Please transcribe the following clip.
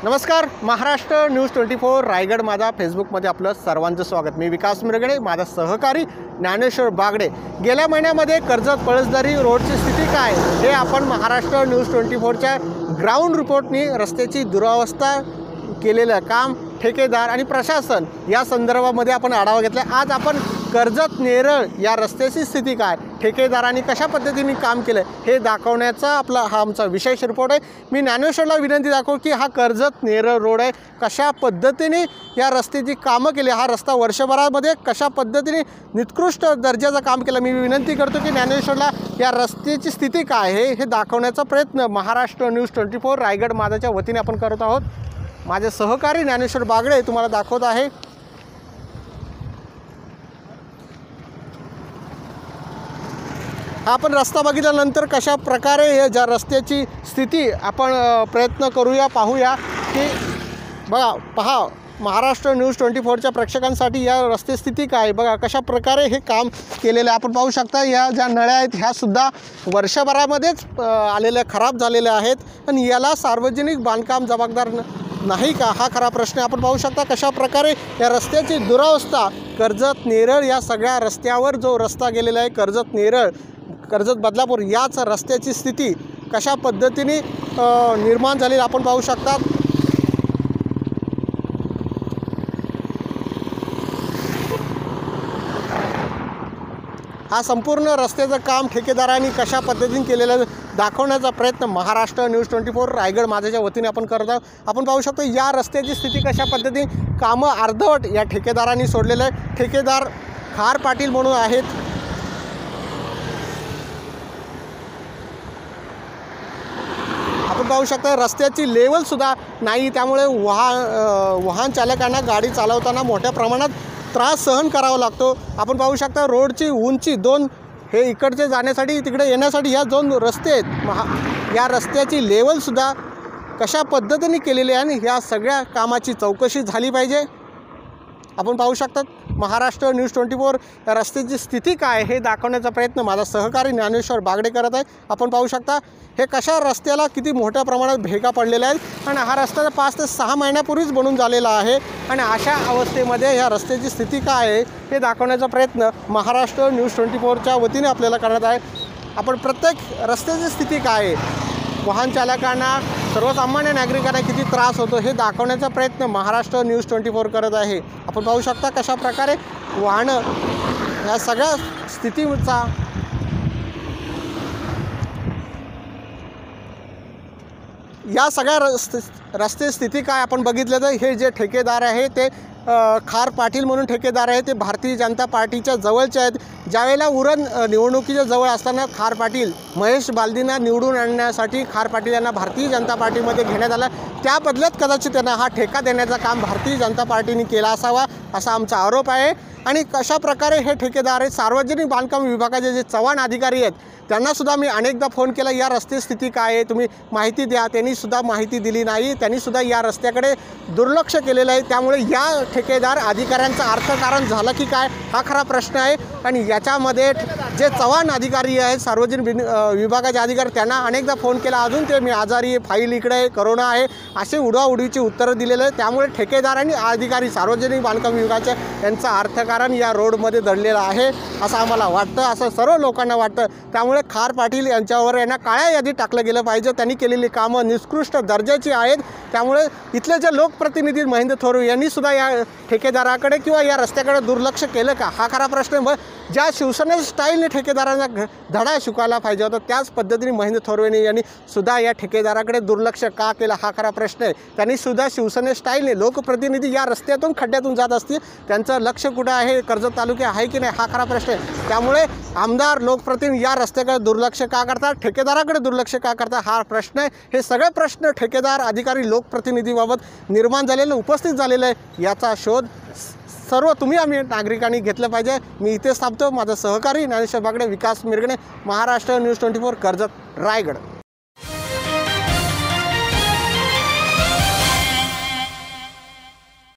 नमस्कार, महाराष्ट्र न्यूज 24 रायगड माझा फेसबुकमध्ये आपलं सर्वांचं स्वागत। मी विकास मिरगणे, माझा सहकारी ज्ञानेश्वर बागडे। गेल्या महिन्यामध्ये कर्जत पळसदरी रोडची स्थिती काय हे आपण महाराष्ट्र न्यूज 24च्या ग्राउंड रिपोर्टनी रस्त्याची दुरावस्था केलेलं काम, ठेकेदार आणि प्रशासन या संदर्भामध्ये आपण आढावा घेतला। आज आपण कर्जत नेरळ या रस्त्याची स्थिती काय, ठेकेदारांनी कशा पद्धतीने काम केलं हे दाखवण्याचा आपला हा आमचा विशेष रिपोर्ट आहे। मी ज्ञानेश्वरला विनंती दाखव की हा कर्जत नेरळ रोड आहे, कशा पद्धतीने या रस्त्याची कामं केली, हा रस्ता वर्षभरामध्ये कशा पद्धतीने निकृष्ट दर्जाचं काम केलं। मी विनंती करतो की ज्ञानेश्वरला या रस्त्याची स्थिती काय आहे हे दाखवण्याचा प्रयत्न महाराष्ट्र न्यूज 24 रायगड माझाच्या वतीने आपण करत आहोत। माझे सहकारी ज्ञानेश्वर बागडे तुम्हाला दाखवत आहे। आपण रस्ता बघितल्यानंतर कशा प्रकारे या ज्या रस्त्याची स्थिती आपण प्रयत्न करूया, पाहूया की पहा महाराष्ट्र न्यूज 24च्या प्रेक्षकांसाठी या रस्ते स्थिती काय बघा, कशा प्रकारे हे काम केलेलं आहे। आपण पाहू शकता या ज्या नळ्या आहेत ह्या सुद्धा वर्षभरामध्येच आलेल्या खराब झालेल्या आहेत आणि याला सार्वजनिक बांधकाम जबाबदार नाही का, हा खरा प्रश्न आपण पाहू शकता। कशा प्रकारे या रस्त्याची दुरावस्था, कर्जत नेरळ या सगळ्या रस्त्यावर जो रस्ता गेलेला आहे कर्जत नेरळ कर्जत बदलापूर याच रस्त्याची स्थिती कशा पद्धतीने निर्माण झाली आपण पाहू शकता। हा संपूर्ण रस्त्याचं काम ठेकेदारांनी कशा पद्धतीने केलेलं दाखवण्याचा प्रयत्न महाराष्ट्र न्यूज 24 रायगड माझ्याच्या वतीने आपण करत आहोत। आपण पाहू शकतो या रस्त्याची स्थिती कशा पद्धतीने कामं अर्धवट या ठेकेदारांनी सोडलेलं आहे। ठेकेदार खार पाटील म्हणून आहेत। आपण पाहू शकता रस्त्याची लेवलसुद्धा नाही, त्यामुळे वाहन चालकांना गाडी चालवताना मोठ्या प्रमाणात त्रास सहन करावा लागतो। आपण पाहू शकता रोडची उंची दोन, हे इकडचे जाण्यासाठी तिकडे येण्यासाठी ह्या दोन रस्ते आहेत, या रस्त्याची लेवलसुद्धा कशा पद्धतीने केलेली आहे आणि ह्या सगळ्या कामाची चौकशी झाली पाहिजे। आपण पाहू शकता महाराष्ट्र न्यूज 24 या रस्त्याची स्थिती काय हे दाखवण्याचा प्रयत्न माझा सहकारी ज्ञानेश्वर बागडे करत आहे। आपण पाहू शकता हे कशा रस्त्याला किती मोठ्या प्रमाणात भेगा पडलेल्या आहेत आणि हा रस्ता 5 ते 6 महिन्यापूर्वीच बनून झालेला आहे आणि अशा अवस्थेमध्ये ह्या रस्त्याची स्थिती काय आहे हे दाखवण्याचा प्रयत्न महाराष्ट्र न्यूज 24च्या वतीने आपल्याला करण्यात आहे। आपण प्रत्येक रस्त्याची स्थिती काय आहे, वाहन चालकांना, सर्वसामान्य नागरिकांना किती त्रास होतो हे दाखवण्याचा प्रयत्न महाराष्ट्र न्यूज 24 करत आहे। आपण पाहू शकता कशा प्रकारे वाहनं या सगळ्या स्थितीचा या सगळ्या रस्ते स्थिती काय आपण बघितलं तर हे जे ठेकेदार आहे ते खार पाटील म्हणून ठेकेदार आहे, ते भारतीय जनता पार्टीच्या जवळचे आहेत। ज्यावेळेला उरण निवडणुकीच्या जवळ असताना खार पाटील महेश बालदींना निवडून आणण्यासाठी खार पाटील यांना भारतीय जनता पार्टीमध्ये घेण्यात आला, त्या बदल्यात कदाचित त्यांना हा ठेका देण्याचं काम भारतीय जनता पार्टीने केला असावा असा आमचा आरोप आहे। आणि कशा प्रकारे हे ठेकेदार आहेत, सार्वजनिक बांधकाम विभागाचे जे चव्हाण अधिकारी आहेत त्यांनासुद्धा मी अनेकदा फोन केला, या रस्ते स्थिती काय आहे तुम्ही माहिती द्या, त्यांनीसुद्धा माहिती दिली नाही, त्यांनीसुद्धा या रस्त्याकडे दुर्लक्ष केलेलं आहे। त्यामुळे या ठेकेदार अधिकाऱ्यांचं अर्थकारण झालं की काय हा खरा प्रश्न आहे। आणि याच्यामध्ये जे चव्हाण अधिकारी आहेत सार्वजनिक विभागाचे अधिकारी त्यांना अनेकदा फोन केला, अजून ते मी आजारी आहे, फाईल इकडे आहे, करोना आहे असे उडवाउडवीची उत्तरं दिलेलं आहे। त्यामुळे ठेकेदार आणि अधिकारी सार्वजनिक बांधकाम विभागाचे यांचं अर्थकारण या रोडमध्ये दडलेलं आहे असं आम्हाला वाटतं, असं सर्व लोकांना वाटतं। त्यामुळे खार पाटील यांच्यावर यांना काळ्या यादीत टाकलं गेलं पाहिजे, त्यांनी केलेली कामं निकृष्ट दर्जाची आहेत। त्यामुळे इथले जे लोकप्रतिनिधी महेंद्र थोरवे यांनी सुद्धा या ठेकेदाराकडे किंवा या रस्त्याकडे दुर्लक्ष केलं का हा खरा प्रश्न। ज्या शिवसेना स्टाईलने ठेकेदारांना धडा शिकवायला पाहिजे होता त्याच पद्धतीने महेंद्र थोरवे यांनी सुद्धा या ठेकेदाराकडे दुर्लक्ष का केलं हा खरा प्रश्न आहे। त्यांनी सुद्धा शिवसेना स्टाईलने लोकप्रतिनिधी या रस्त्यातून खड्ड्यातून जात असतील, त्यांचं लक्ष कुठं आहे, कर्जत तालुक्यात आहे की नाही हा खरा प्रश्न आहे। त्यामुळे आमदार लोकप्रतिनिधी या रस्त्याकडे दुर्लक्ष का करतात, ठेकेदाराकडे दुर्लक्ष का करतात हा प्रश्न आहे। हे सगळे प्रश्न ठेकेदार, अधिकारी, लोकप्रतिनिधीबाबत निर्माण झालेलं, उपस्थित झालेलं आहे, याचा शोध सर्व आम्ही नागरिकांनी घेतलं पाहिजे। मी इथेच थांबतो। माझा सहकारी ज्ञानेश्वर बागडे, विकास मिरगणे, महाराष्ट्र न्यूज 24 कर्जत रायगड।